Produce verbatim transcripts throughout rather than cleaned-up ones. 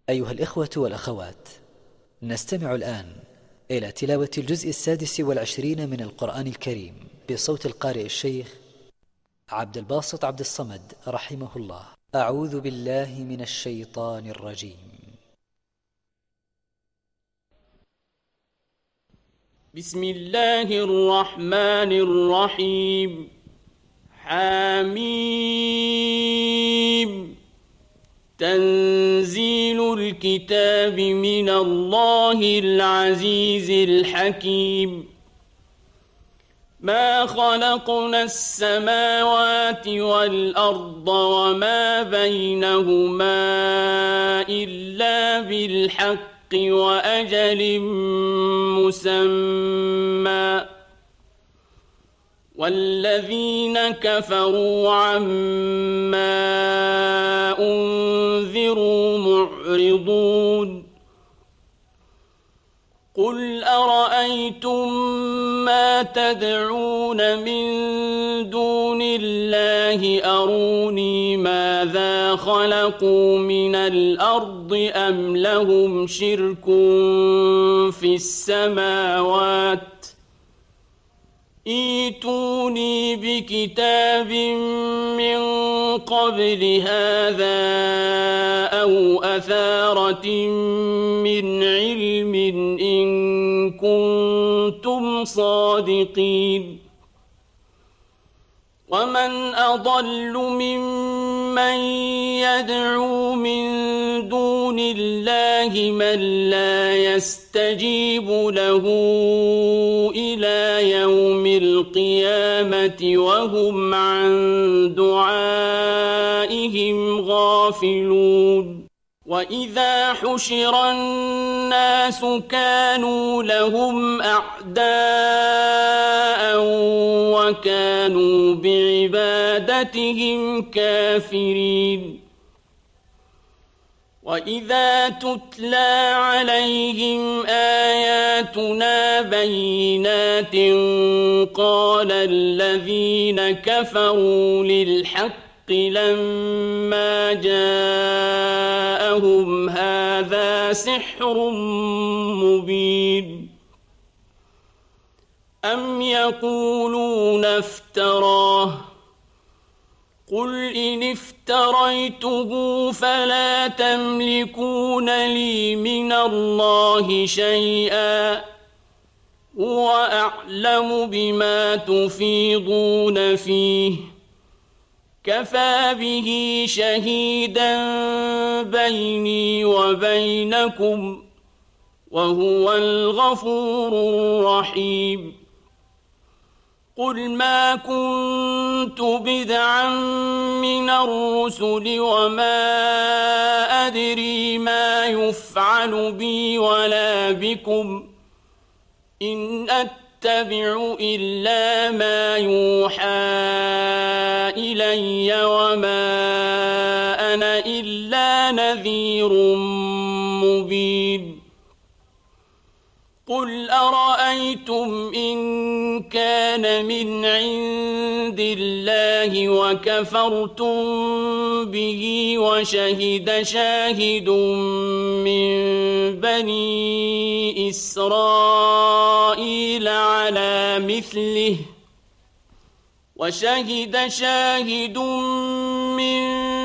أيها الإخوة والأخوات، نستمع الآن إلى تلاوة الجزء السادس والعشرين من القرآن الكريم بصوت القارئ الشيخ عبد الباسط عبد الصمد رحمه الله. أعوذ بالله من الشيطان الرجيم. بسم الله الرحمن الرحيم. حميم. تنزيل الكتاب من الله العزيز الحكيم. ما خلقنا السماوات والأرض وما بينهما إلا بالحق وأجل مسمى، والذين كفروا عما أنذروا معرضون. قل أرأيتم ما تدعون من دون الله أروني ماذا خلقوا من الأرض أم لهم شرك في السماوات؟ ائتوني بكتاب من قبل هذا أو أثارة من علم إن كنتم صادقين. ومن أضل ممن يدعو من دون الله من لا يستجيب له إلى يوم القيامة وهم عن دعائهم غافلون. وإذا حشر الناس كانوا لهم أعداء وكانوا بعبادتهم كافرين. وإذا تتلى عليهم آياتنا بينات قال الذين كفروا للحق لما جاءهم هذا سحر مبين. أم يقولون افتراه؟ قل إن افتريته فلا تملكون لي من الله شيئا، هو أعلم بما تفيضون فيه، كفى به شهيدا بيني وبينكم وهو الغفور الرحيم. قل ما كنت بدعا من الرسل وما أدري ما يفعل بي ولا بكم، إن أتبع إلا ما يوحى إلي وما أنا إلا نذير مبين. قل أرأيتم إن كان من عند الله وكفرتم به وشهد شاهد من بني إسرائيل على مثله وشهد شاهد من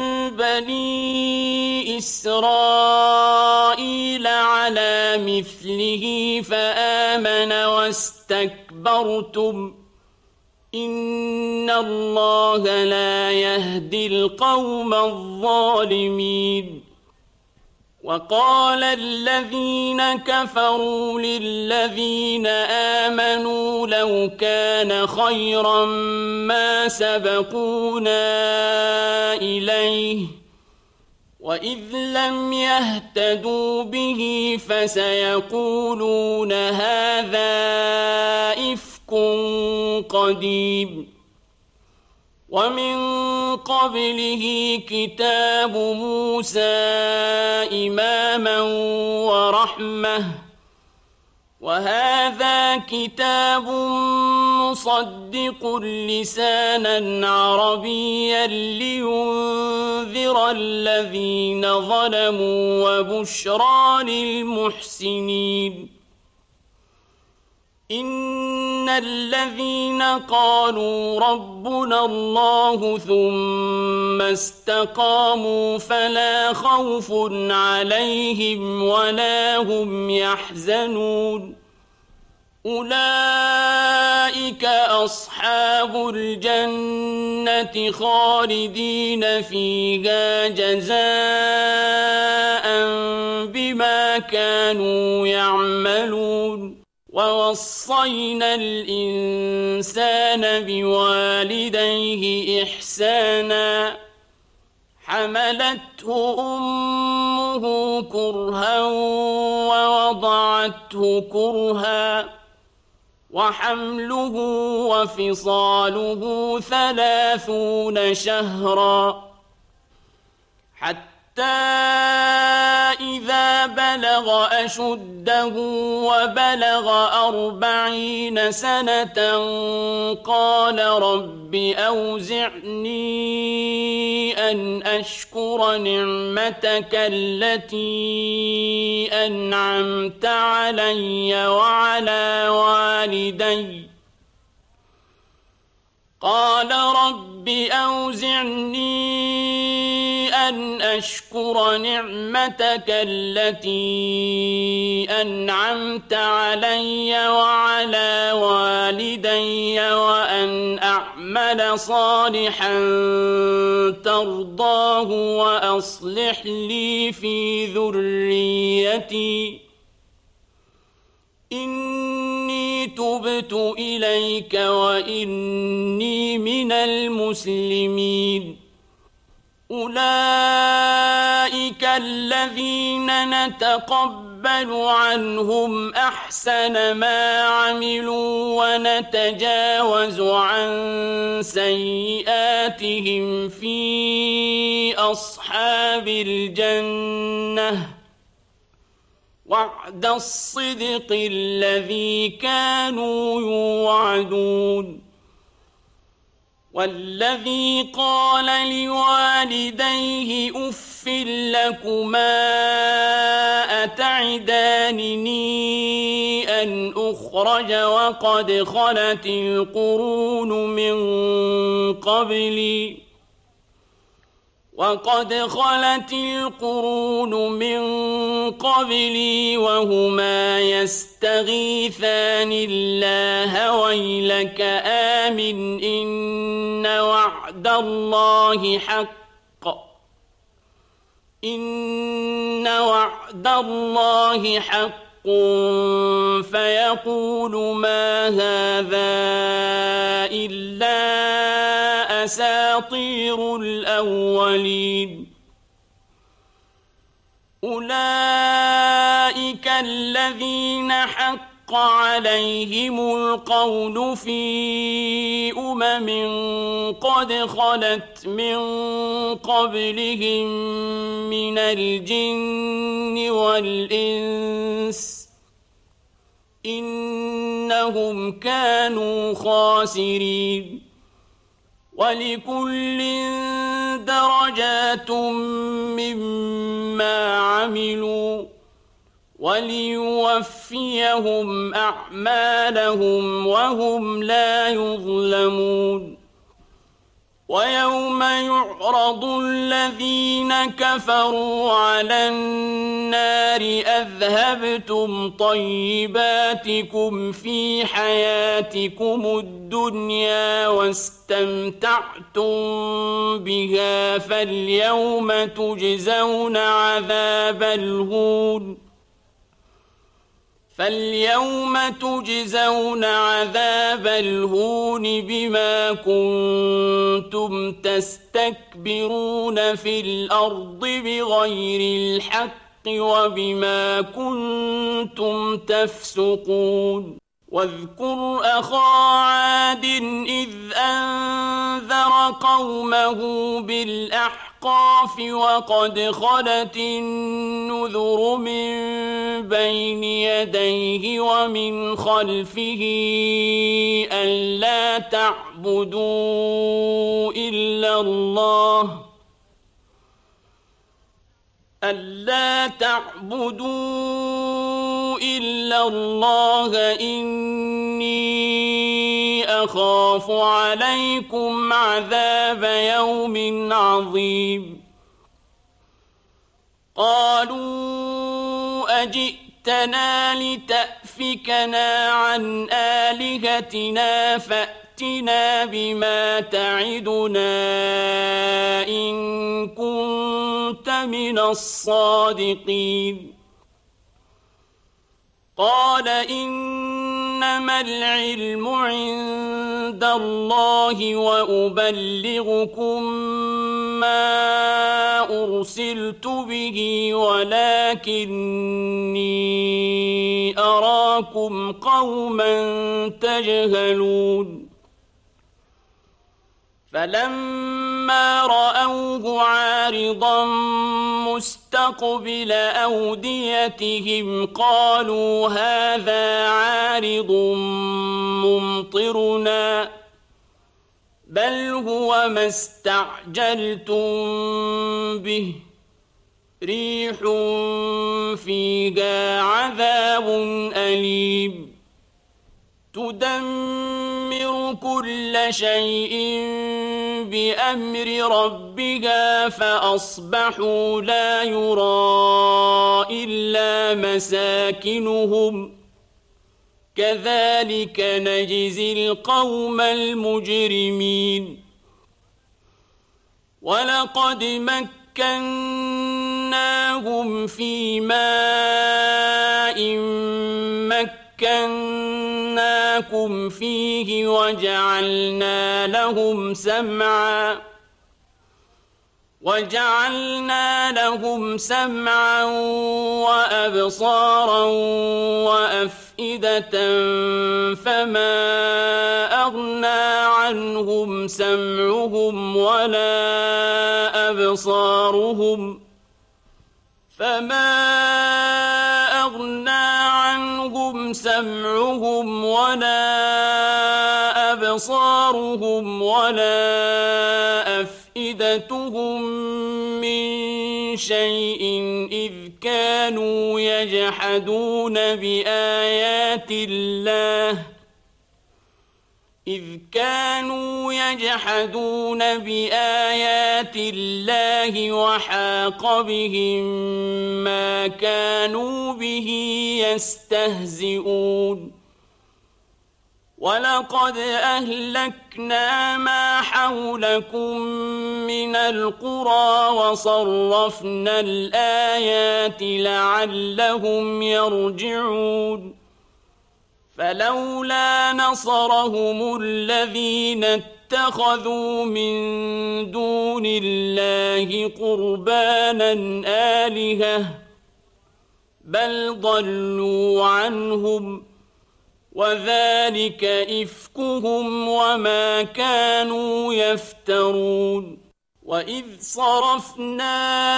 بني إسرائيل على مثله فآمن واستكبرتم، إن الله لا يهدي القوم الظالمين. وقال الذين كفروا للذين آمنوا لو كان خيرا ما سبقونا إليه، وإذ لم يهتدوا به فسيقولون هذا إفك قديم. ومن قبله كتاب موسى إماما ورحمة، وهذا كتاب مصدق لسانا عربيا لينذر الذين ظلموا وبشرى للمحسنين إن الذين قالوا ربنا الله ثم استقاموا فلا خوف عليهم ولا هم يحزنون أولئك أصحاب الجنة خالدين فيها جزاء بما كانوا يعملون ووصينا الإنسان بوالديه إحسانا حملته أمه كرها ووضعته كرها وحمله وفصاله ثلاثون شهرا حتى إذا بلغ أشده وبلغ أربعين سنة قال رب أوزعني أن أشكر نعمتك التي أنعمت علي وعلى والدي قال رب أوزعني أن أشكر نعمتك التي أنعمت علي وعلى والدي وأن أعمل صالحا ترضاه وأصلح لي في ذريتي إني تبت إليك وإني من المسلمين أولئك الذين نتقبل عنهم أحسن ما عملوا ونتجاوز عن سيئاتهم في أصحاب الجنة وعد الصدق الذي كانوا يوعدون والذي قال لوالديه أف لكما أتعدانني أن أخرج وقد خلت القرون من قبلي وقد خلت القرون من قبلي وهما يستغيثان الله ويلك آمن إن وعد الله حق إن وعد الله حق فيقول ما هذا إلا أساطير الأولين أولئك الذين حق عليهم القول في أمم قد خلت من قبلهم من الجن والإنس إنهم كانوا خاسرين ولكل درجات مما عملوا وليوفيهم أعمالهم وهم لا يظلمون ويوم يعرض الذين كفروا على النار أذهبتم طيباتكم في حياتكم الدنيا واستمتعتم بها فاليوم تجزون عذاب الهون فاليوم تجزون عذاب الهون بما كنتم تستكبرون في الأرض بغير الحق وبما كنتم تفسقون واذكر أخا عاد إذ أنذر قومه بالأحقاف الأحقاف وقد خلت النذر من بين يديه ومن خلفه ألا تعبدوا إلا الله ألا تعبدوا إلا الله إني أخاف عليكم عذاب يوم عظيم قالوا أجئتنا لتأفكنا عن آلهتنا فأتنا بما تعدنا إن كنت من الصادقين قال إنما العلم عند الله وأبلغكم ما أرسلت به ولكني أراكم قوما تجهلون فلما رأوه عارضا مستقبل أوديتهم قالوا هذا عارض ممطرنا بل هو ما استعجلتم به ريح فيها عذاب أليم تدمر كل شيء بأمر ربها فأصبحوا لا يرى إلا مساكنهم كذلك نجزي القوم المجرمين ولقد مكناهم في ماء مكناكم فيه وجعلنا لهم سمعا وجعلنا لهم سمعا وأبصارا وأفئدة فما أغنى عنهم سمعهم ولا أبصارهم فما أغنى عنهم سمعهم ولا أبصارهم ولا أفئدتهم من شيء إذ كانوا يجحدون بآيات الله إذ كانوا يجحدون بآيات الله وحاق بهم ما كانوا به يستهزئون ولقد أهلكنا ما حولكم من القرى وصرفنا الآيات لعلهم يرجعون فلولا نصرهم الذين اتخذوا من دون الله قربانا آلهة بل ضلوا عنهم وذلك إفكهم وما كانوا يفترون وإذ صرفنا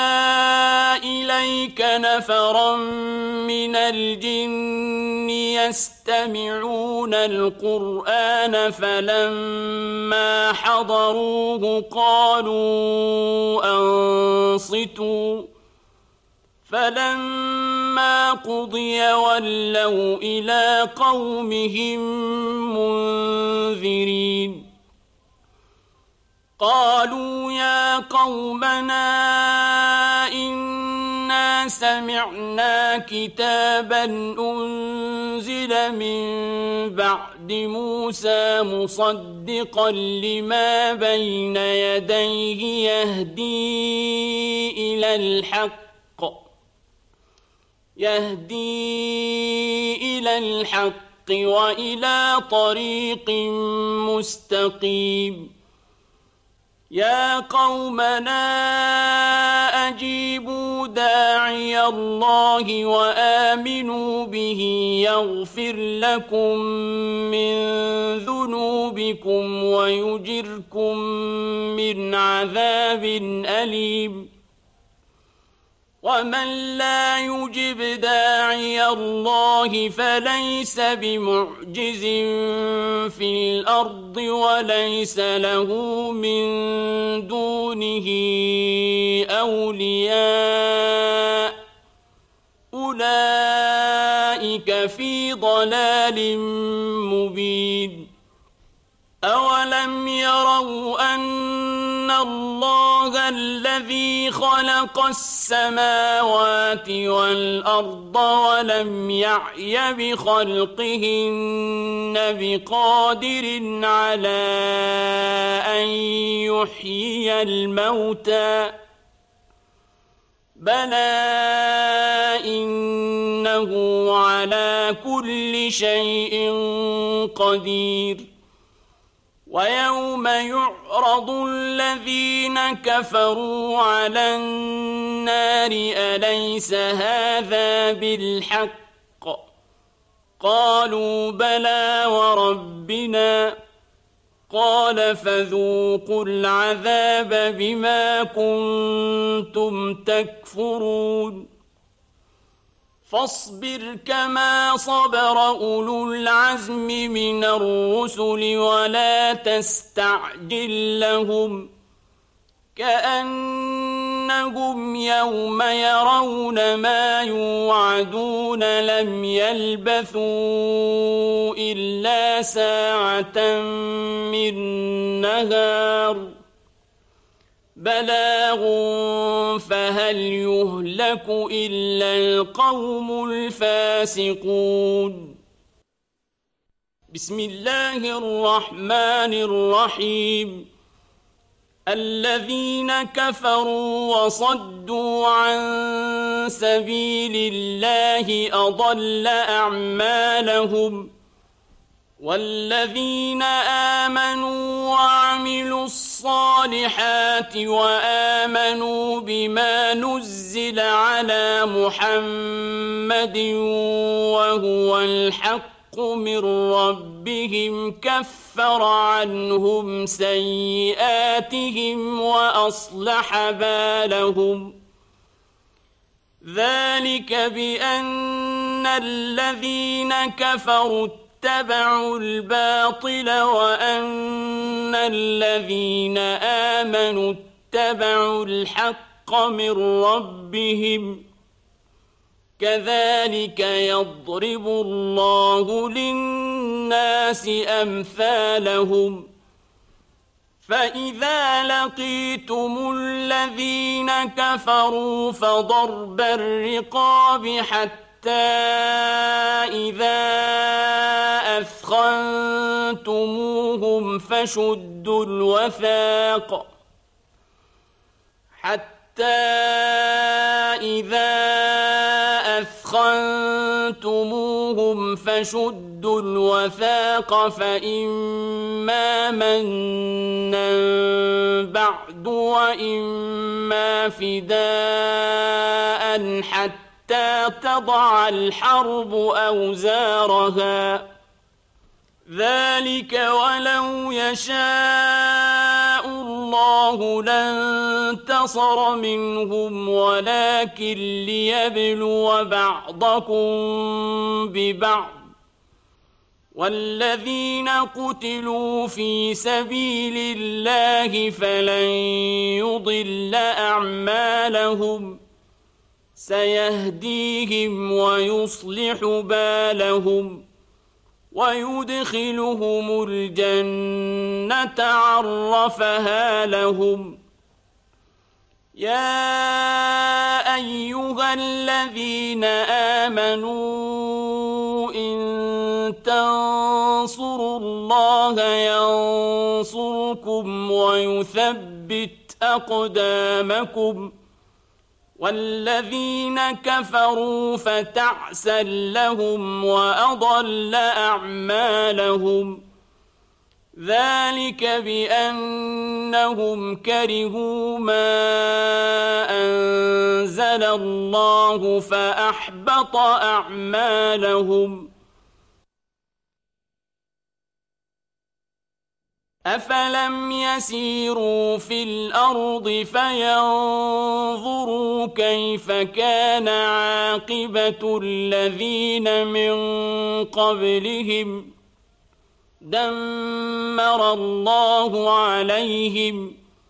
إليك نفرا من الجن يستمعون القرآن فلما حضروه قالوا أنصتوا فلما قضي ولوا إلى قومهم منذرين قالوا يا قومنا إنا سمعنا كتابا أنزل من بعد موسى مصدقا لما بين يديه يهدي إلى الحق يهدي إلى الحق وإلى طريق مستقيم يا قومنا أجيبوا داعي الله وآمنوا به يغفر لكم من ذنوبكم ويجركم من عذاب أليم ومن لا يجب داعي الله فليس بمعجز في الأرض وليس له من دونه أولياء أولئك في ضلال مبين أولم يروا أن الله الذي خلق السماوات والأرض ولم يعي بخلقهن بقادر على أن يحيي الموتى بلى إنه على كل شيء قدير ويوم يعرض الذين كفروا على النار أليس هذا بالحق قالوا بلى وربنا قال فذوقوا العذاب بما كنتم تكفرون فاصبر كما صبر أولو العزم من الرسل ولا تستعجل لهم كأنهم يوم يرون ما يوعدون لم يلبثوا إلا ساعة من نهار بلاغ فهل يهلك إلا القوم الفاسقون بسم الله الرحمن الرحيم الذين كفروا وصدوا عن سبيل الله أضل أعمالهم والذين آمنوا وعملوا الصالحات وآمنوا بما نزل على محمد وهو الحق من ربهم كفر عنهم سيئاتهم وأصلح بالهم ذلك بأن الذين كفروا اتبعوا الباطل وأن الذين آمنوا اتبعوا الحق من ربهم كذلك يضرب الله للناس أمثالهم فإذا لقيتم الذين كفروا فضرب الرقاب حتى إذا أثخنتموهم فشدوا الوثاق حتى إذا أثخنتموهم فشدوا الوثاق فإما منا بعد وإما فداء حتى حتى تضع الحرب أوزارها ذلك ولو يشاء الله لانتصر منهم ولكن ليبلو بعضكم ببعض والذين قتلوا في سبيل الله فلن يضل أعمالهم سيهديهم ويصلح بالهم ويدخلهم الجنة عرفها لهم يا أيها الذين آمنوا إن تنصروا الله ينصركم ويثبت أقدامكم والذين كفروا فتعسا لهم وأضل أعمالهم ذلك بأنهم كرهوا ما أنزل الله فأحبط أعمالهم أفلم يسيروا في الأرض فينظروا كيف كان عاقبة الذين من قبلهم دمر الله عليهم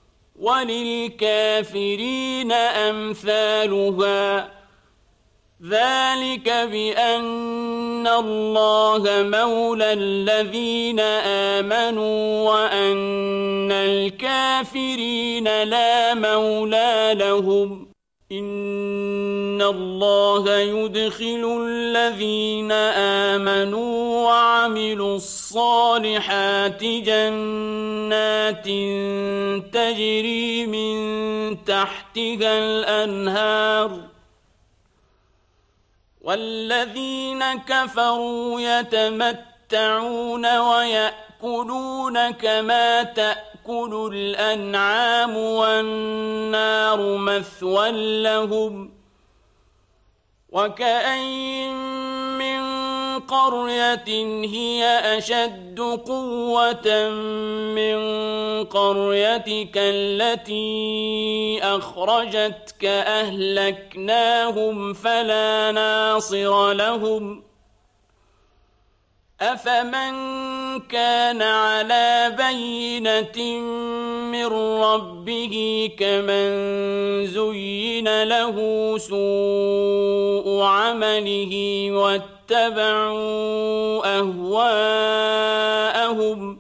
وللكافرين أمثالها ذلك بأن الله مولى الذين آمنوا وأن الكافرين لا مولى لهم إن الله يدخل الذين آمنوا وعملوا الصالحات جنات تجري من تحتها الأنهار والذين كفروا يتمتعون ويأكلون كما تأكل الأنعام والنار مثوى لهم وكأين من قرية هي أشد قوة من قريتك التي أخرجتك أهلكناهم فلا ناصر لهم أفمن كان على بينة من ربه كمن زين له سوء عمله واتبعوا أهواءهم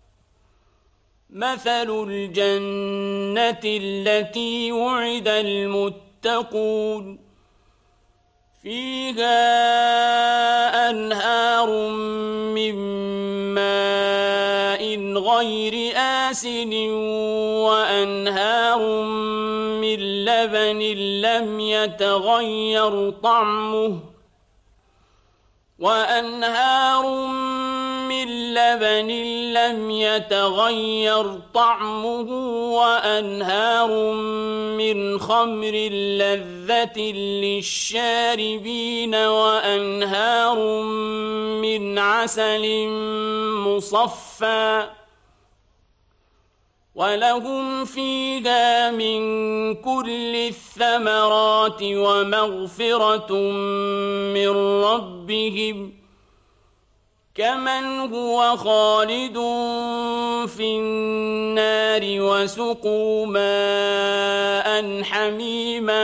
مثل الجنة التي وعد المتقون فيها أنهار من ماء غير آسن وأنهار من لبن لم يتغير طعمه وأنهار من لبن لم يتغير طعمه وأنهار من خمر لذة للشاربين وأنهار من عسل مصفى ولهم فيها من كل الثمرات ومغفرة من ربهم كمن هو خالد في النار وسقوا ماء حميما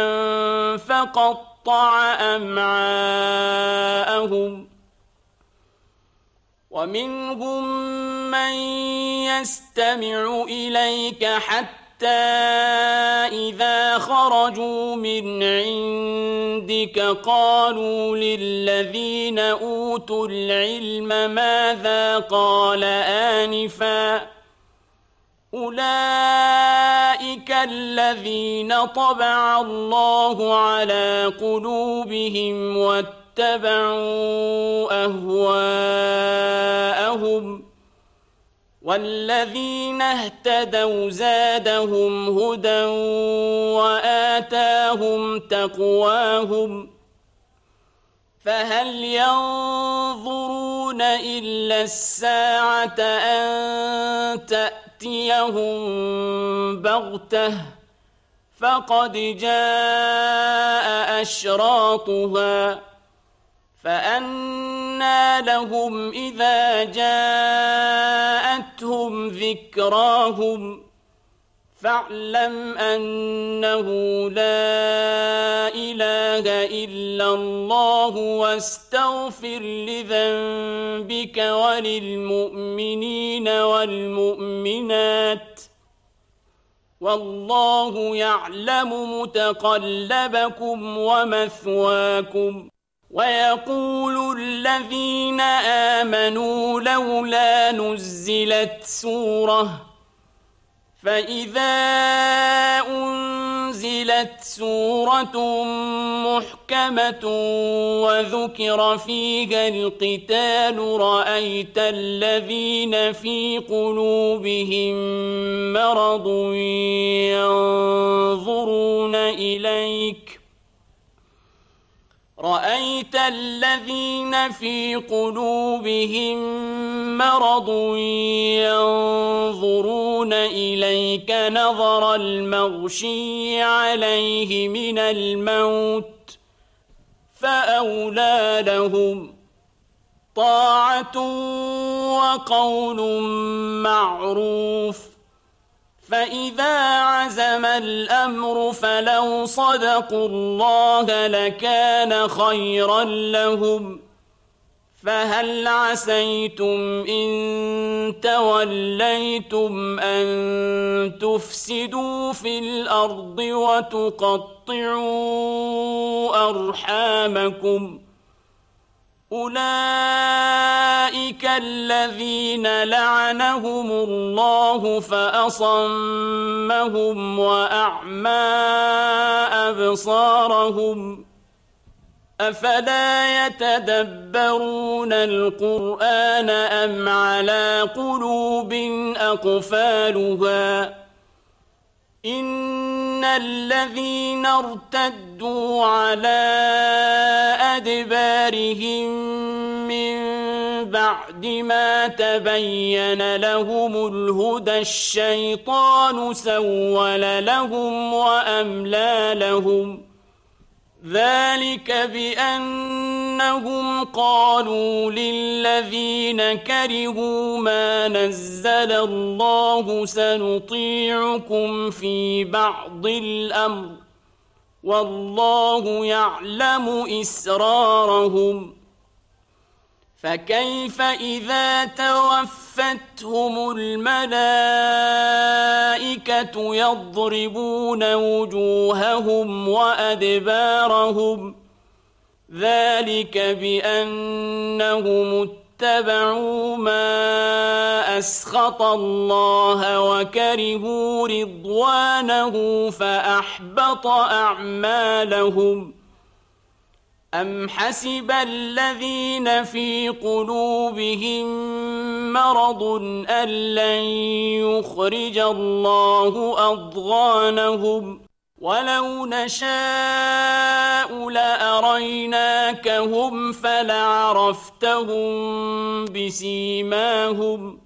فقطع أمعاءهم ومنهم من يستمع إليك حتى إذا خرجوا من عندك قالوا للذين أوتوا العلم ماذا قال آنفا أولئك الذين طبع الله على قلوبهم واتبعوا أهواءهم والذين اهتدوا زادهم هدى وآتاهم تقواهم فهل ينظرون إلا الساعة أن تأتيهم بغتة فقد جاء أشراطها فأنى لهم إذا جاءتهم ذكراهم فاعلم أنه لا إله إلا الله واستغفر لذنبك وللمؤمنين والمؤمنات والله يعلم متقلبكم ومثواكم ويقول الذين آمنوا لولا نزلت سورة فإذا أنزلت سورة محكمة وذكر فيها القتال رأيت الذين في قلوبهم مرض ينظرون إليك رأيت الذين في قلوبهم مرض ينظرون إليك نظر المغشي عليه من الموت فأولى لهم طاعة وقول معروف فإذا عزم الأمر فلو صدقوا الله لكان خيرا لهم فهل عسيتم إن توليتم أن تفسدوا في الأرض وتقطعوا أرحامكم أولئك الذين لعنهم الله فأصمهم وأعمى أبصارهم أفلا يتدبرون القرآن أم على قلوب أقفالها إن الذين ارتدوا على أدبارهم من بعد ما تبين لهم الهدى الشيطان سول لهم وأملى لهم ذلك بأنهم قالوا للذين كرهوا ما نزل الله سنطيعكم في بعض الأمر والله يعلم إسرارهم فكيف إذا توفتهم الملائكة يضربون وجوههم وأدبارهم ذلك بأنهم اتبعوا ما أسخط الله وكرهوا رضوانه فأحبط أعمالهم أم حسب الذين في قلوبهم مرض أن لن يخرج الله أضغانهم ولو نشاء لأريناكهم فلعرفتهم بسيماهم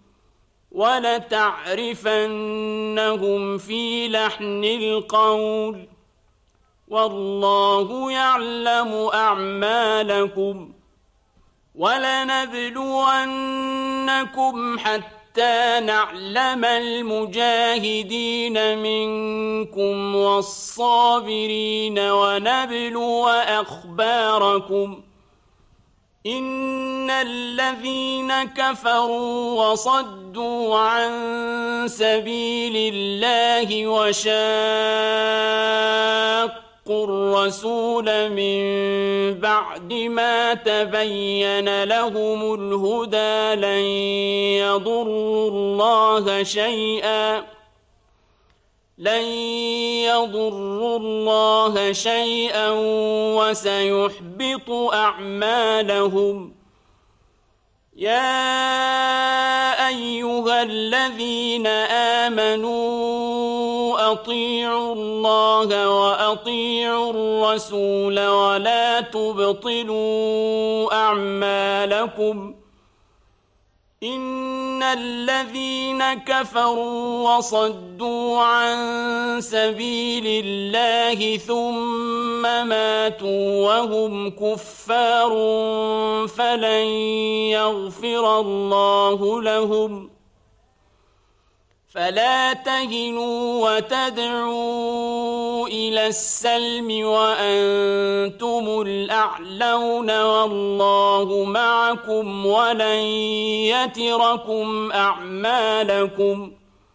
ولتعرفنهم في لحن القول والله يعلم أعمالكم ولنبلونكم حتى نعلم المجاهدين منكم والصابرين ونبلو أخباركم إن الذين كفروا وصدوا عن سبيل الله وشاقوا الرسول من بعد ما تبين لهم الهدى لن يضروا الله شيئا لن يضروا الله شيئا وسيحبط أعمالهم يا أيها الذين آمنوا أطيعوا الله وأطيعوا الرسول ولا تبطلوا أعمالكم إن الذين كفروا وصدوا عن سبيل الله ثم ماتوا وهم كفار فلن يغفر الله لهم فلا تهنوا وتدعوا إلى السلم وأنتم الأعلون والله معكم ولن يتركم أعمالكم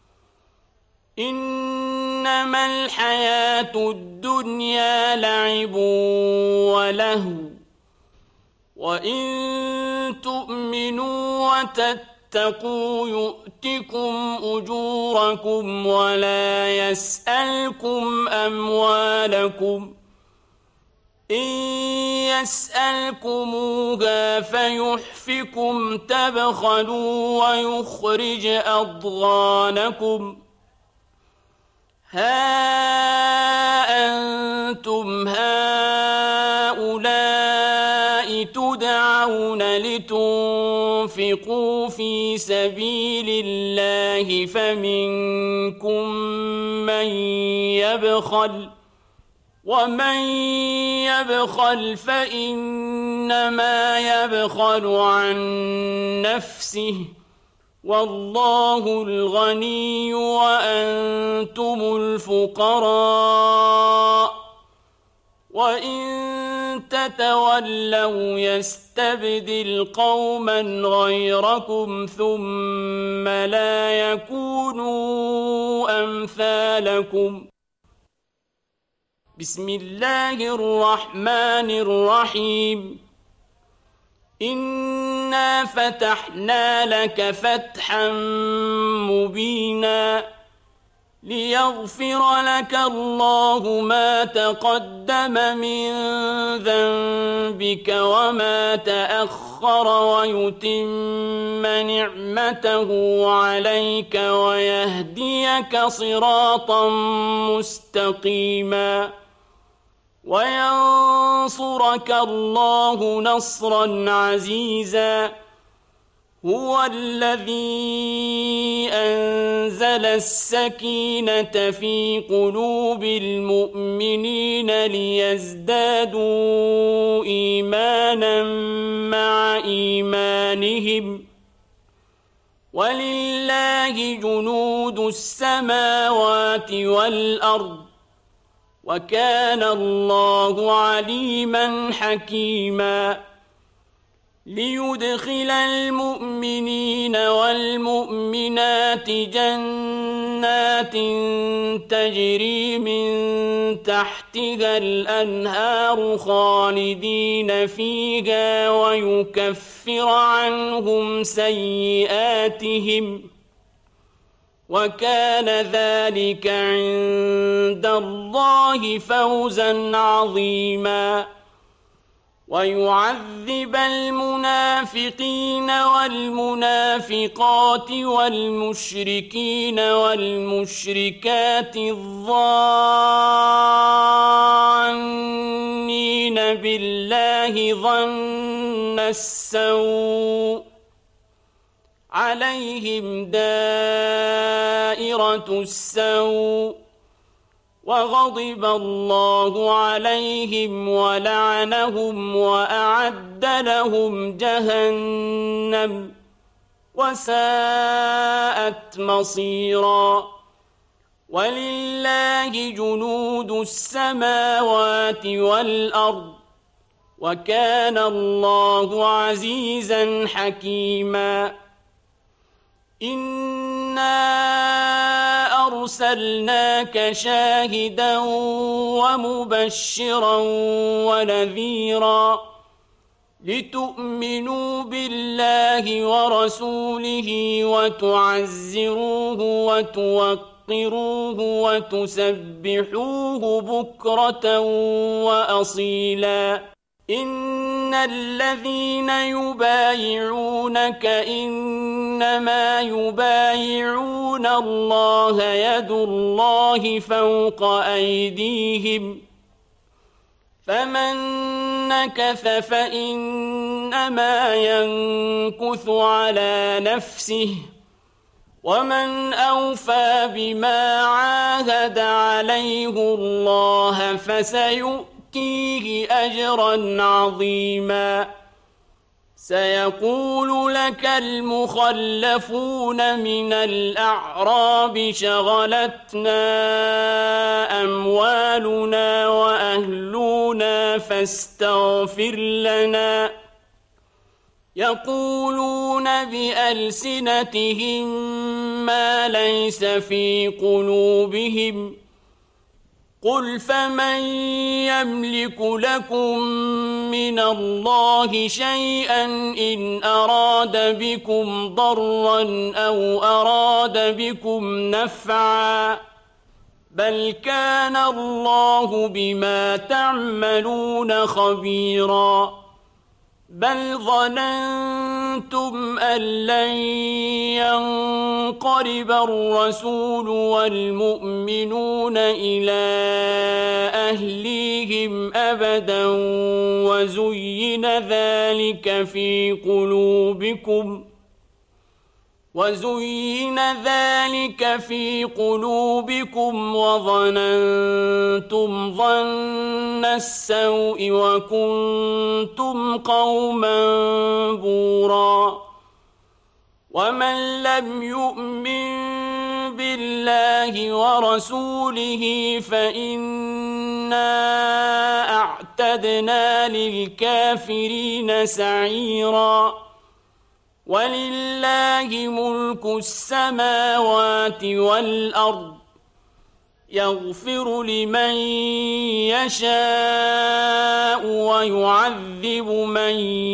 إنما الحياة الدنيا لعب ولهو وإن تؤمنوا وتتقوا تتقوا يؤتكم أجوركم ولا يسألكم أموالكم إن يسألكموها فيحفكم تبخلوا ويخرج أضغانكم ها أنتم هؤلاء تدعون لتنفقوا في سبيل الله فمنكم من يبخل ومن يبخل فإنما يبخل عن نفسه والله الغني وأنتم الفقراء وإن تتولوا يستبدل قوما غيركم ثم لا يكونوا أمثالكم. بسم الله الرحمن الرحيم. إنا فتحنا لك فتحا مبينا ليغفر لك الله ما تقدم من ذنبك وما تأخر ويتم نعمته عليك ويهديك صراطا مستقيما وينصرك الله نصرا عزيزا. هو الذي أنزل السكينة في قلوب المؤمنين ليزدادوا إيمانا مع إيمانهم ولله جنود السماوات والأرض وكان الله عليما حكيما. ليدخل المؤمنين والمؤمنات جنات تجري من تحتها الأنهار خالدين فيها ويكفر عنهم سيئاتهم وكان ذلك عند الله فوزا عظيما. ويعذب المنافقين والمنافقات والمشركين والمشركات الظانين بالله ظن السوء عليهم دائرة السوء وغضب الله عليهم ولعنهم وأعد لهم جهنم وساءت مصيرا. ولله جنود السماوات والأرض وكان الله عزيزا حكيما. إنا أرسلناك شاهدا ومبشرا ونذيرا لتؤمنوا بالله ورسوله وتعزروه وتوقروه وتسبحوه بكرة وأصيلا. إن الذين يبايعونك إنما يبايعون الله يد الله فوق أيديهم فمن نكث فإنما ينكث على نفسه ومن أوفى بما عاهد عليه الله فسيؤتيه فيه أجرا عظيما. سيقول لك المخلفون من الأعراب شغلتنا أموالنا وأهلنا فاستغفر لنا يقولون بألسنتهم ما ليس في قلوبهم قل فمن يملك لكم من الله شيئا إن أراد بكم ضرا أو أراد بكم نفعا بل كان الله بما تعملون خبيرا بل ظننتم أن لن ينقلب الرسول والمؤمنون إلى أهليهم أبدا وزين ذلك في قلوبكم وزين ذلك في قلوبكم وظننتم ظن السوء وكنتم قوما بورا ومن لم يؤمن بالله ورسوله فإنا أعتدنا للكافرين سعيرا ولله ملك السماوات والأرض يغفر لمن يشاء ويعذب من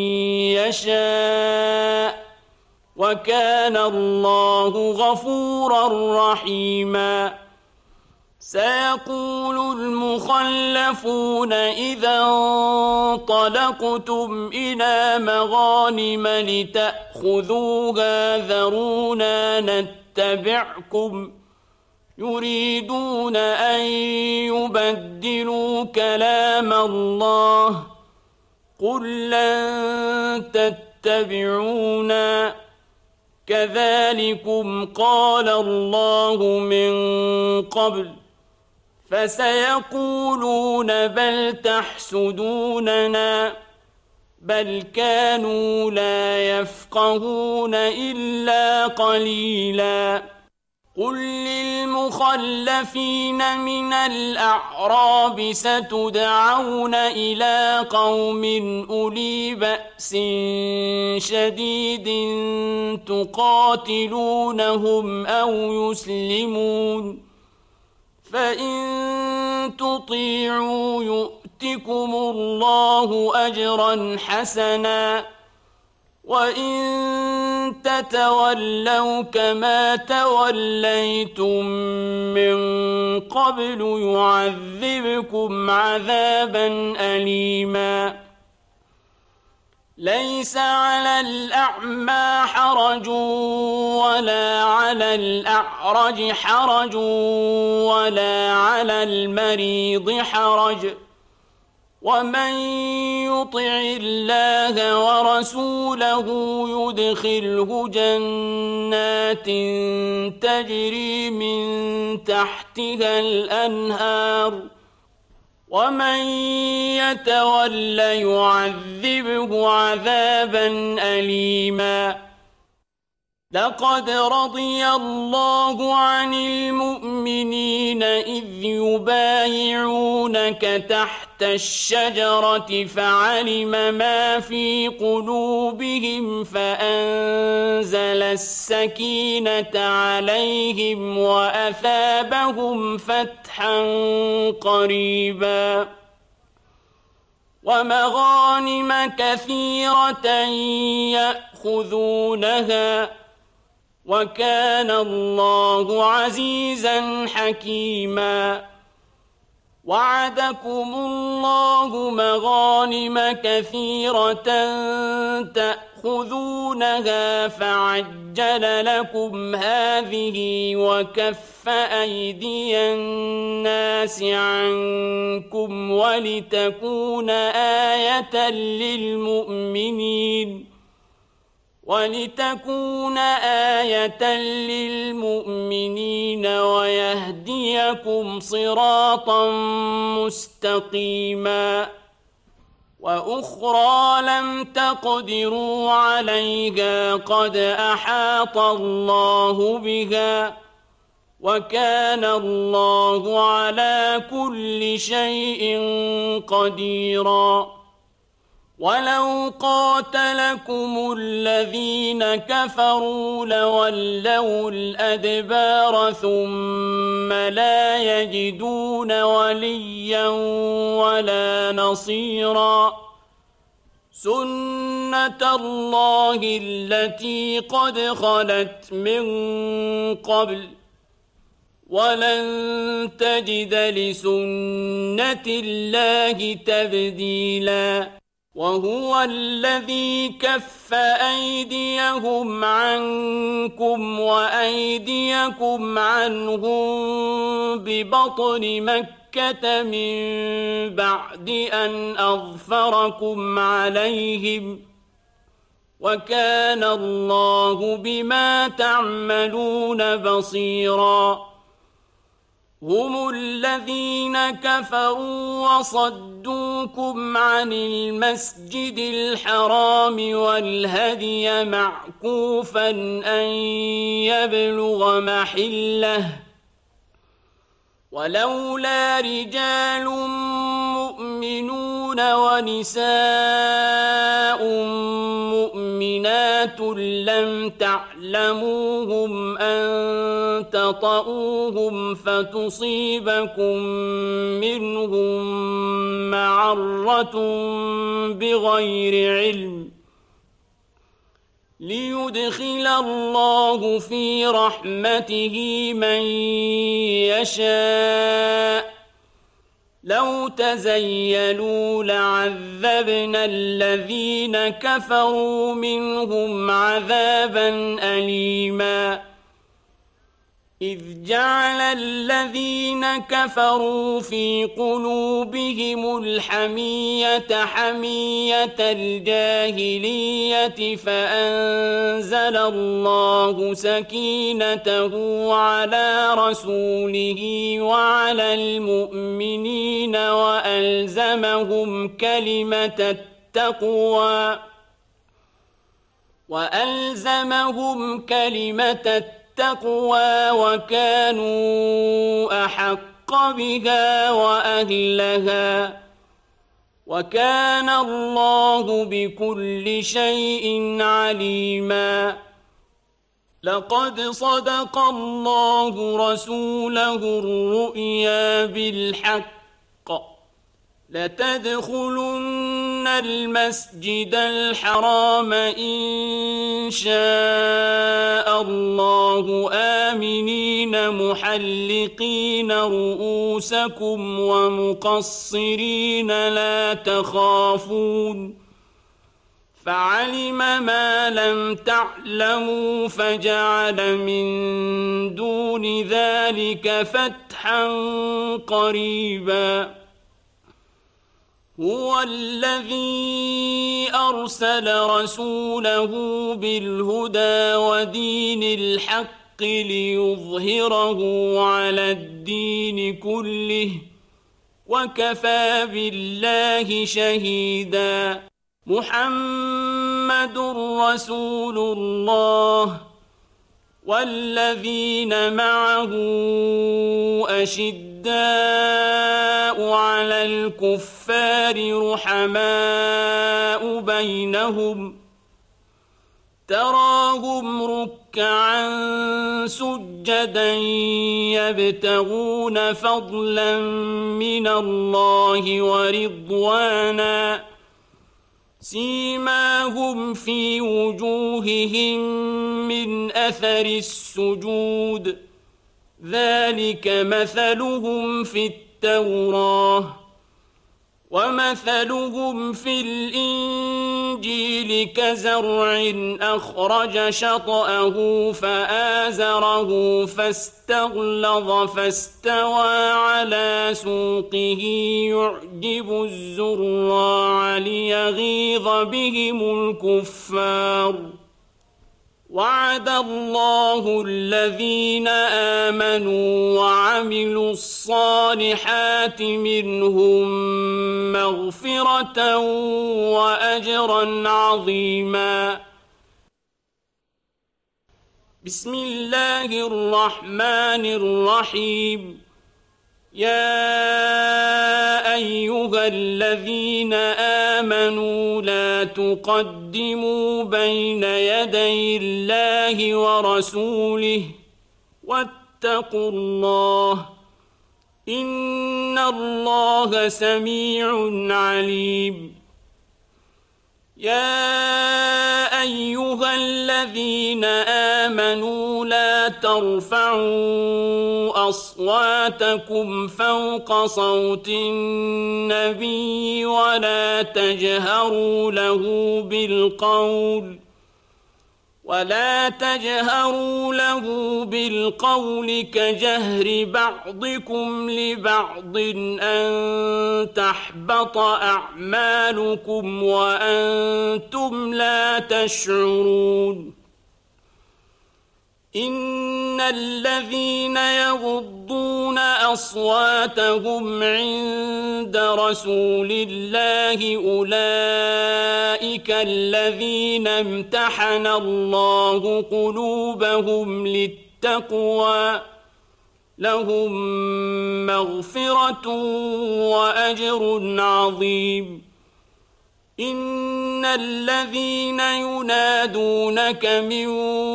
يشاء وكان الله غفورا رحيما سيقول المخلفون إذا انطلقتم إلى مغانم لتأخذوها ذرونا نتبعكم يريدون أن يبدلوا كلام الله قل لن تتبعونا كذلكم قال الله من قبل فسيقولون بل تحسدوننا بل كانوا لا يفقهون إلا قليلا قل للمخلفين من الأعراب ستدعون إلى قوم أولي بأس شديد تقاتلونهم أو يسلمون فإن تطيعوا يؤتكم الله أجرا حسنا وإن تتولوا كما توليتم من قبل يعذبكم عذابا أليما ليس على الأعمى حرج ولا على الأعرج حرج ولا على المريض حرج ومن يطع الله ورسوله يدخله جنات تجري من تحتها الأنهار ومن يتول يعذبه عذابا أليما لقد رضي الله عن المؤمنين إذ يبايعونك تحت الشجرة فعلم ما في قلوبهم فأنزل السكينة عليهم وأثابهم فتحا قريبا ومغانم كثيرة يأخذونها وكان الله عزيزا حكيما وعدكم الله مغانم كثيرة تأخذونها فعجل لكم هذه وكف أيدي الناس عنكم ولتكون آية للمؤمنين ولتكون آية للمؤمنين ويهديكم صراطا مستقيما وأخرى لم تقدروا عليها قد أحاط الله بها وكان الله على كل شيء قديرا ولو قاتلكم الذين كفروا لولوا الأدبار ثم لا يجدون وليا ولا نصيرا سُنَّةَ اللَّهِ الَّتِي قَدْ خَلَتْ مِن قَبْلُ وَلَن تَجِدَ لِسُنَّةِ اللَّهِ تَبْدِيلًا وَهُوَ الَّذِي كَفَّ أَيْدِيَهُمْ عَنكُمْ وَأَيْدِيَكُمْ عَنْهُم بِبَطْنِ مَكَّةَ مِن بَعْدِ أَنْ أَظْفَرَكُمْ عَلَيْهِمْ وَكَانَ اللَّهُ بِمَا تَعْمَلُونَ بَصِيرًا هُمُ الَّذِينَ كَفَرُوا وَصَدُّوكُمْ عَنِ الْمَسْجِدِ الْحَرَامِ وَالْهَدْيَ مَعْكُوفًا أَن يَبْلُغَ مَحِلَّهُ وَلَوْلَا رِجَالٌ مُّؤْمِنُونَ وَنِسَاءٌ مُّؤْمِنَاتٌ لَّمْ تَعْلَمُوهُمْ أَن تَطَئُوهُمْ فَتُصِيبَكُم مِّنْهُم مَّعَرَّةٌ بِغَيْرِ عِلْمٍ لِيُدْخِلَ اللَّهُ فِي رَحْمَتِهِ مَن يَشَاءُ لَوْ تَزَيَّلُوا لَعَذَّبْنَا الَّذِينَ كَفَرُوا مِنْهُمْ عَذَابًا أَلِيمًا إِذْ جَعَلَ الَّذِينَ كَفَرُوا فِي قُلُوبِهِمُ الْحَمِيَّةَ حَمِيَّةَ الْجَاهِلِيَّةِ فَأَنزَلَ اللَّهُ سَكِينَتَهُ عَلَىٰ رَسُولِهِ وَعَلَى الْمُؤْمِنِينَ وَأَلْزَمَهُمْ كَلِمَةَ التَّقْوَىٰ وَأَلْزَمَهُمْ كَلِمَةَ التَّقْوَىٰ التقوى وكانوا أحق بها وأهلها وكان الله بكل شيء عليما لقد صدق الله رسوله الرؤيا بالحق لتدخلن المسجد الحرام إن شاء الله آمنين محلقين رؤوسكم ومقصرين لا تخافون فعلم ما لم تعلموا فجعل من دون ذلك فتحا قريبا هو الذي أرسل رسوله بالهدى ودين الحق ليظهره على الدين كله وكفى بالله شهيدا محمد رسول الله والذين معه أشداء على الكفار رحماء بينهم تراهم ركعا سجدا يبتغون فضلا من الله ورضوانا سيماهم في وجوههم من أثر السجود ذلك مثلهم في التوراة ومثلهم في الإنجيل كزرع أخرج شطأه فآزره فاستغلظ فاستوى على سوقه يعجب الزراع ليغيظ بهم الكفار وعد الله الذين آمنوا وعملوا الصالحات منهم مغفرة وأجرا عظيما بسم الله الرحمن الرحيم يا أيها الذين آمنوا لا تقدموا بين يدي الله ورسوله واتقوا الله إن الله سميع عليم يا أيها الذين آمنوا لا ترفعوا أصواتكم فوق صوت النبي ولا تجهروا له بالقول ولا تجهروا له بالقول كجهر بعضكم لبعض أن تحبط أعمالكم وأنتم لا تشعرون إن الذين يغضون أصواتهم عند رسول الله أولئك الذين امتحن الله قلوبهم للتقوى لهم مغفرة وأجر عظيم إن الذين ينادونك من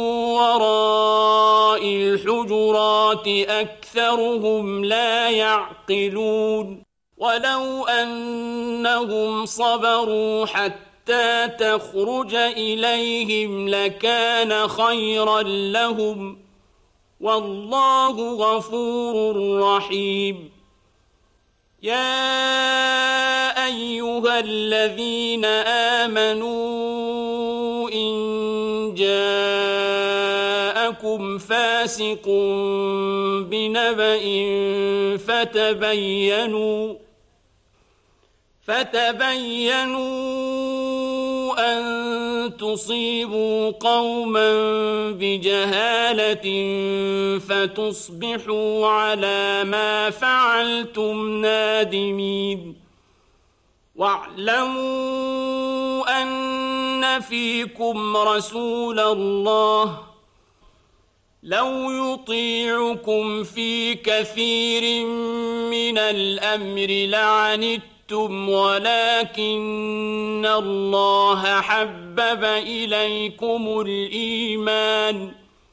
وراء الحجرات أكثرهم لا يعقلون ولو أنهم صبروا حتى تخرج إليهم لكان خيرا لهم والله غفور رحيم يا أيها الذين آمنوا إن جاءكم فاسق بنبأ فتبينوا فتبينوا أن تصيبوا قوما بجهالة فتصبحوا على ما فعلتم نادمين واعلموا أن فيكم رسول الله لو يطيعكم في كثير من الأمر لعنتم ولكن الله حبب إليكم الإيمان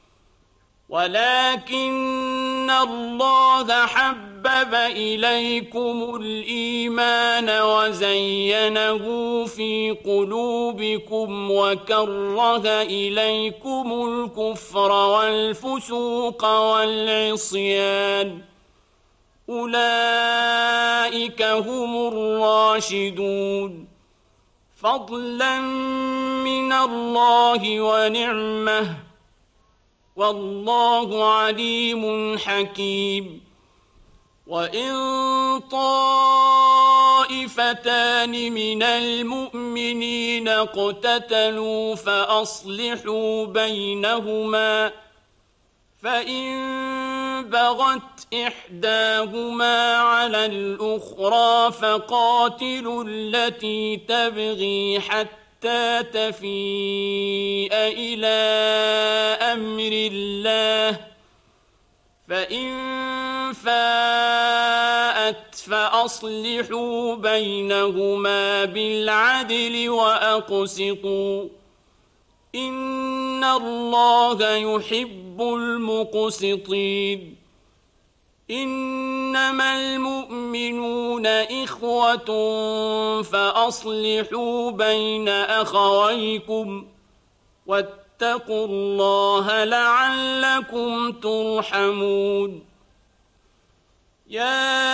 ولكن الله حبب إليكم الإيمان وزينه في قلوبكم وكره إليكم الكفر والفسوق والعصيان أولئك هم الراشدون فضلا من الله ونعمه والله عليم حكيم وإن طائفتان من المؤمنين اقتتلوا فأصلحوا بينهما فإن بغت إحداهما على الأخرى فقاتلوا التي تبغي حتى تفيء إلى أمر الله فإن فاءت فأصلحوا بينهما بالعدل وأقسطوا إن الله يحب المقسطين إنما المؤمنون إخوة فأصلحوا بين أخويكم واتقوا الله لعلكم ترحمون يا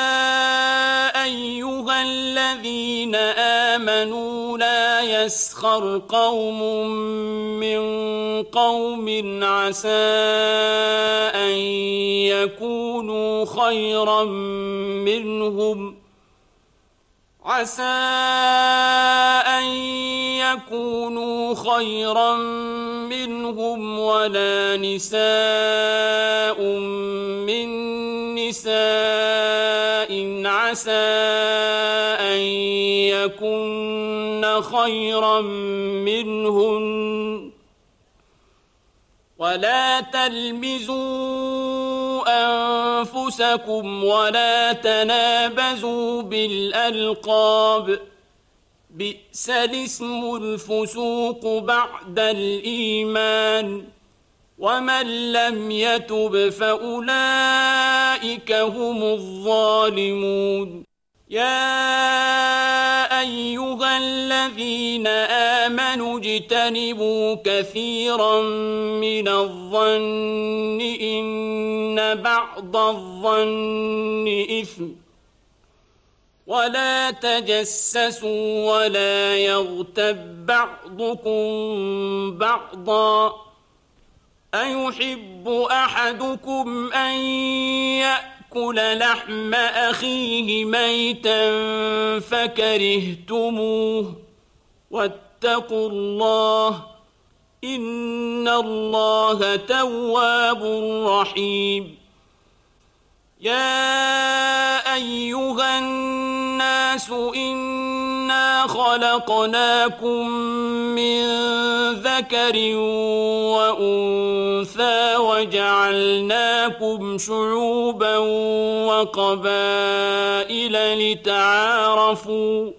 أيها الذين آمنوا لا يسخر قوم من قوم عسى أن يكونوا خيرا منهم عسى أن يكونوا خيرا منهم ولا نساء من نساء عسى أن يكن خيرا منهن ولا تلمزوا أنفسكم ولا تنابزوا بالألقاب بئس الاسم الفسوق بعد الإيمان ومن لم يتب فأولئك هم الظالمون يا أيها الذين آمنوا اجتنبوا كثيرا من الظن إن بعض الظن إثم ولا تجسسوا ولا يغتب بعضكم بعضا أيحب أحدكم أن يأكل لحم أخيه ميتا فكرهتموه واتقوا الله إن الله تواب رحيم يا أيها الناس إنا خلقناكم من ذكر وأنثى وجعلناكم شعوبا وقبائل لتعارفوا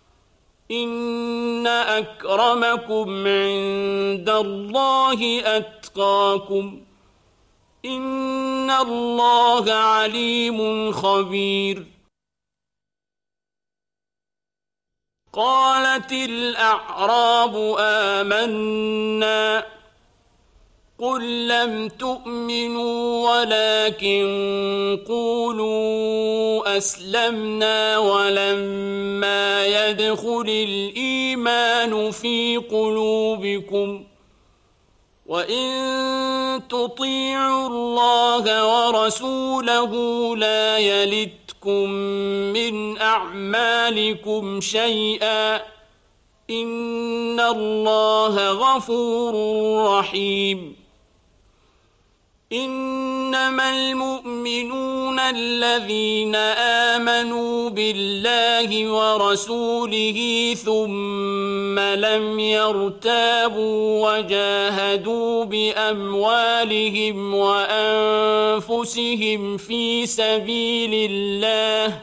إن أكرمكم عند الله أتقاكم إن الله عليم خبير قالت الأعراب آمنا قل لم تؤمنوا ولكن قولوا أسلمنا ولما يدخل الإيمان في قلوبكم وإن تطيعوا الله ورسوله لا يلتكم من أعمالكم شيئا إن الله غفور رحيم إنما المؤمنون الذين آمنوا بالله ورسوله ثم لم يرتابوا وجاهدوا بأموالهم وأنفسهم في سبيل الله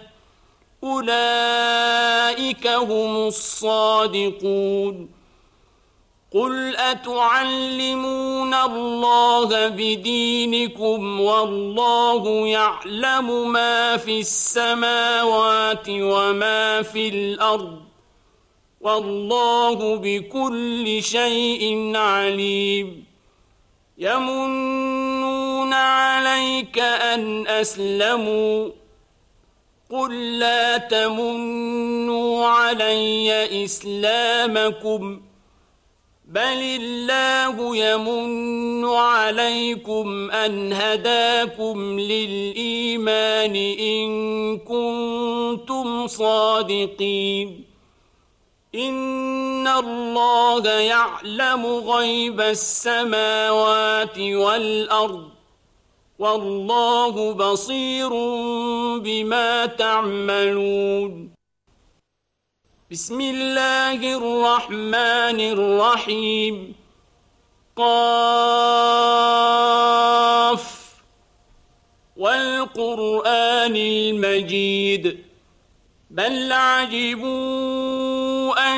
أولئك هم الصادقون قل أتعلمون الله بدينكم والله يعلم ما في السماوات وما في الأرض والله بكل شيء عليم يمنون عليك أن أسلموا قل لا تمنوا علي إسلامكم بل الله يمن عليكم أن هداكم للإيمان إن كنتم صادقين إن الله يعلم غيب السماوات والأرض والله بصير بما تعملون بسم الله الرحمن الرحيم قاف والقرآن المجيد بل عجبوا أن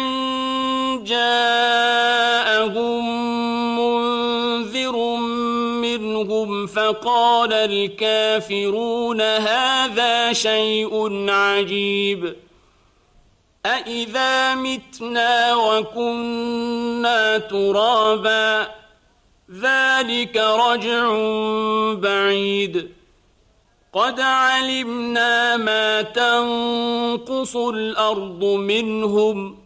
جاءهم منذر منهم فقال الكافرون هذا شيء عجيب أإذا متنا وكنا ترابا ذلك رجع بعيد قد علمنا ما تنقص الأرض منهم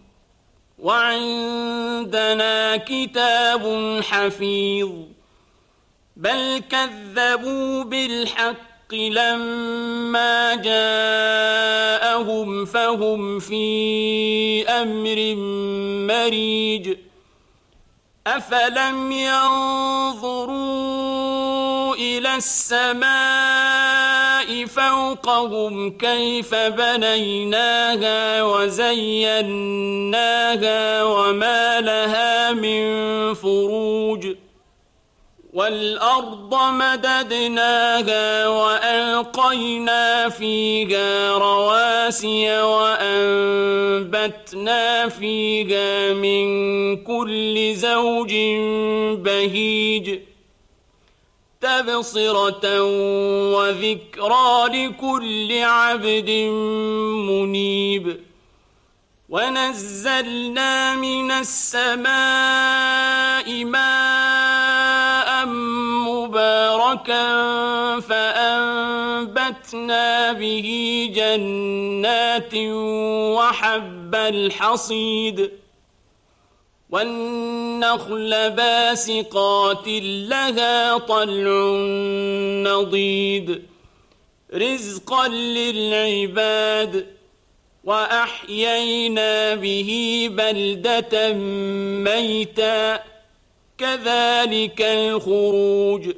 وعندنا كتاب حفيظ بل كذبوا بالحق لما جاءهم فهم في أمر مريج أفلم ينظروا إلى السماء فوقهم كيف بنيناها وزيناها وما لها من فروج والأرض مددناها وألقينا فيها رواسي وأنبتنا فيها من كل زوج بهيج تبصرة وذكرى لكل عبد منيب ونزلنا من السماء ماء مباركا فأنبتنا به جنات وحب الحصيد والنخل باسقات لها طلع نضيد رزقا للعباد وأحيينا به بلدة ميتا كذلك الخروج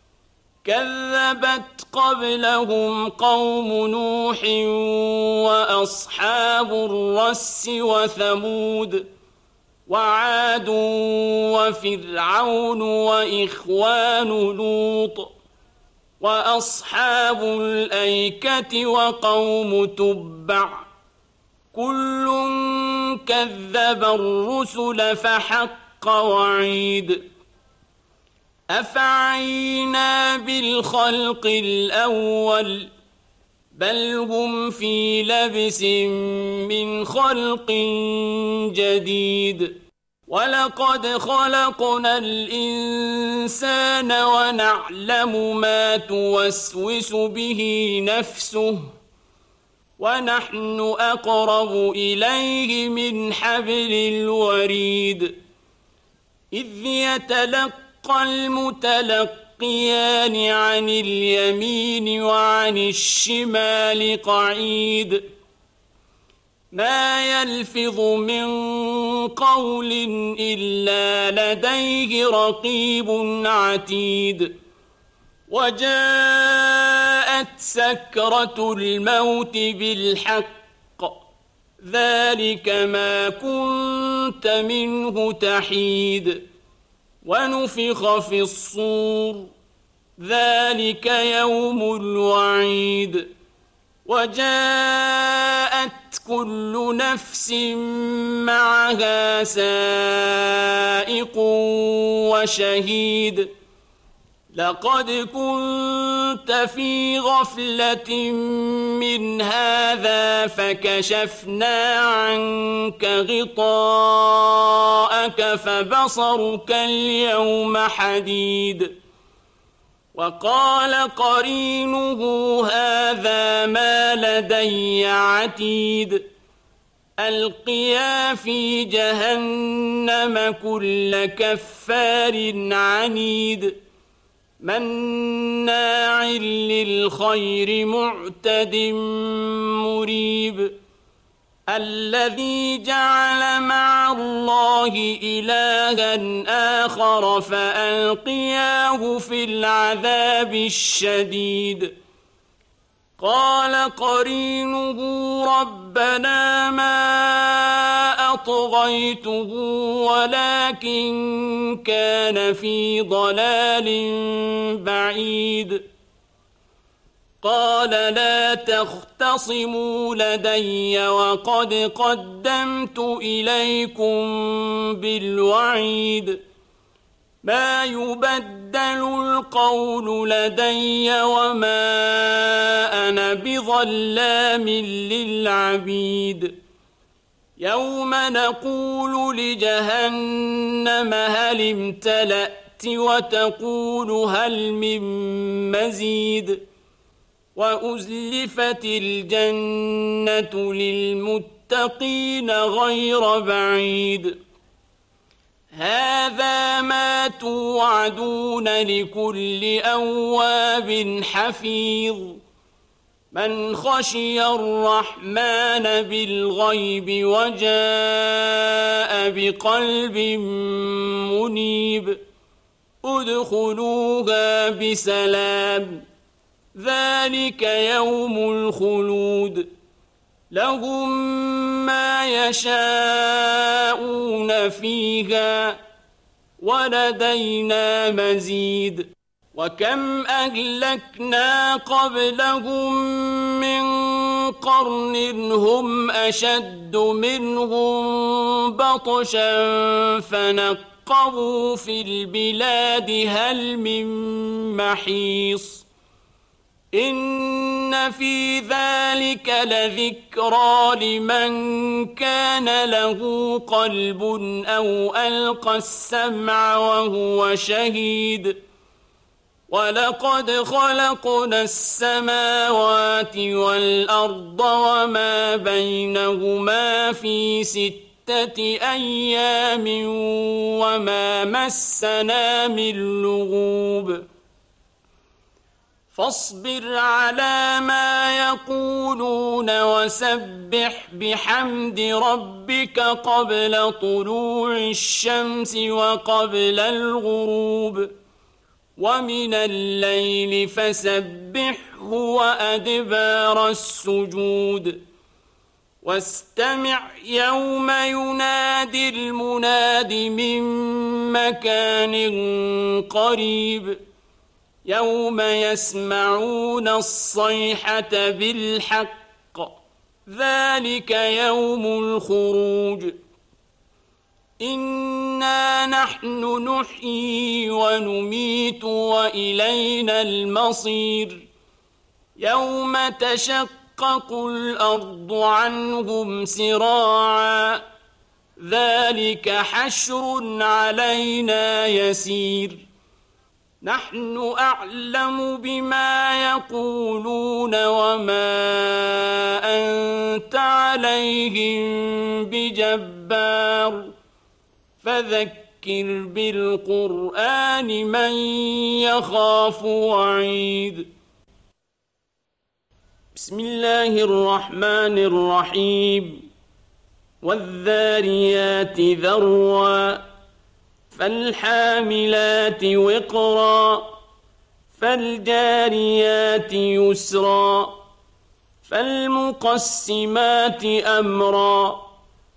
كذبت قبلهم قوم نوح وأصحاب الرس وثمود وعاد وفرعون وإخوان لوط وأصحاب الأيكة وقوم تبع كل كذب الرسل فحق وعيد أفعينا بالخلق الأول بل هم في لبس من خلق جديد ولقد خلقنا الإنسان ونعلم ما توسوس به نفسه ونحن أقرب إليه من حبل الوريد إذ يتلقى المتلقيان عن اليمين وعن الشمال قعيد ما يلفظ من قول إلا لديه رقيب عتيد وجاءت سكرة الموت بالحق ذلك ما كنت منه تحيد ونفخ في الصور ذلك يوم الوعيد وجاءت كل نفس معها سائق وشهيد لقد كنت في غفلة من هذا فكشفنا عنك غطاءك فبصرك اليوم حديد وقال قرينه هذا ما لدي عتيد ألقيا في جهنم كل كفار عنيد مناع للخير معتد مريب الذي جعل مع الله إلها آخر فألقياه في العذاب الشديد قال قرينه ربنا ما أطغيته ولكن كان في ضلال بعيد قال لا تختصموا لدي وقد قدمت إليكم بالوعيد ما يبدل القول لدي وما أنا بظلام للعبيد يوم نقول لجهنم هل امتلأت وتقول هل من مزيد وأزلفت الجنة للمتقين غير بعيد هذا ما توعدون لكل أواب حفيظ من خشي الرحمن بالغيب وجاء بقلب منيب ادخلوها بسلام ذلك يوم الخلود لهم ما يشاءون فيها ولدينا مزيد وكم أهلكنا قبلهم من قرن هم أشد منهم بطشا فنقبوا في البلاد هل من محيص إن في ذلك لذكرى لمن كان له قلب أو ألقى السمع وهو شهيد ولقد خلقنا السماوات والأرض وما بينهما في ستة أيام وما مسنا من لغوب فاصبر على ما يقولون وسبح بحمد ربك قبل طلوع الشمس وقبل الغروب ومن الليل فسبحه وأدبار السجود واستمع يوم ينادي المناد من مكان قريب يوم يسمعون الصيحة بالحق ذلك يوم الخروج إنا نحن نحيي ونميت وإلينا المصير يوم تشقق الأرض عنهم سراعا ذلك حشر علينا يسير نحن أعلم بما يقولون وما أنت عليهم بجبار فذكر بالقرآن من يخاف وعيد بسم الله الرحمن الرحيم والذاريات ذروا فالحاملات وقرا فالجاريات يسرا فالمقسمات أمرا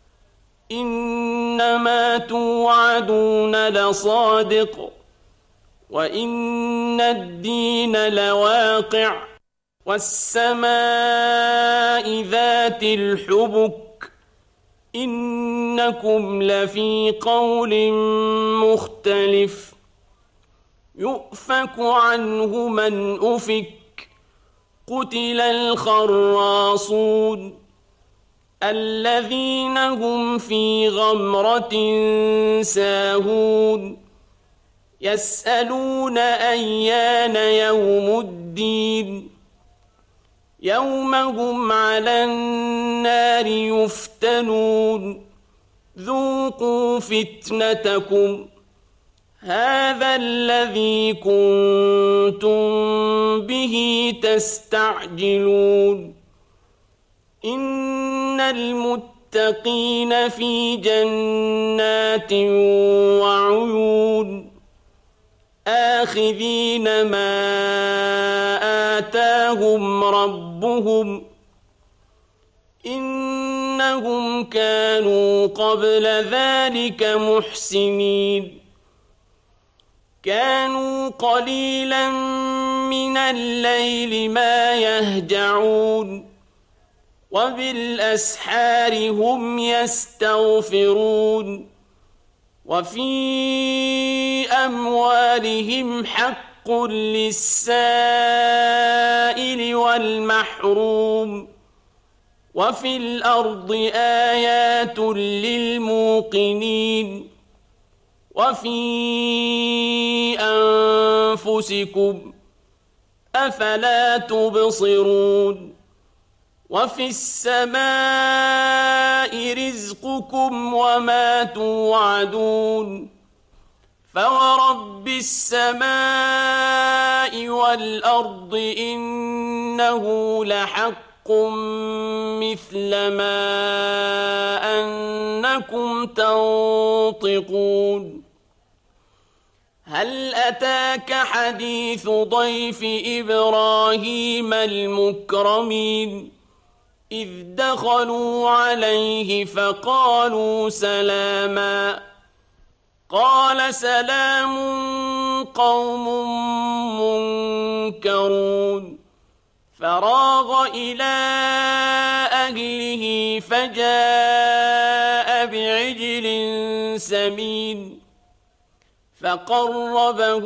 إنما توعدون لصادق وإن الدين لواقع والسماء ذات الحبك إنكم لفي قول مختلف يؤفك عنه من أفك قتل الخراصون الذين هم في غمرة ساهون يسألون أيان يوم الدين يوم هم على النار يفتنون ذوقوا فتنتكم هذا الذي كنتم به تستعجلون إن المتقين في جنات وعيون آخذين ما آتاهم ربهم إنهم كانوا قبل ذلك محسنين كانوا قليلا من الليل ما يهجعون وبالأسحار هم يستغفرون وفي أموالهم حق للسائل والمحروم وفي الأرض آيات للموقنين وفي أنفسكم أفلا تبصرون وفي السماء رزقكم وما توعدون فورب السماء والأرض إنه لحق مثل ما أنكم تنطقون هل أتاك حديث ضيف إبراهيم المكرمين إذ دخلوا عليه فقالوا سلاما قال سلام قوم منكرون فراغ إلى أهله فجاء بعجل سمين فقربه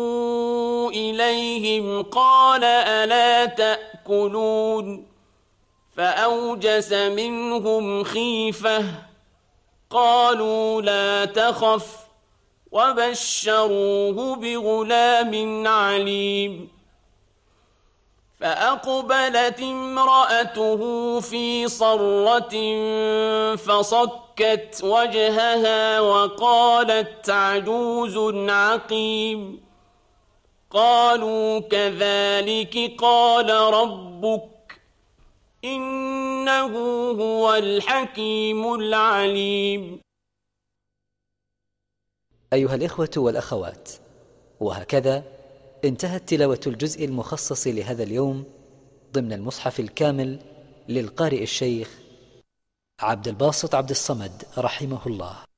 إليهم قال ألا تأكلون فأوجس منهم خيفة قالوا لا تخف وبشروه بغلام عليم فأقبلت امرأته في صرة فصكت وجهها وقالت عجوز عقيم قالوا كذلك قال ربك إنه هو الحكيم العليم. أيها الإخوة والأخوات، وهكذا انتهت تلاوة الجزء المخصص لهذا اليوم ضمن المصحف الكامل للقارئ الشيخ عبد الباسط عبد الصمد رحمه الله.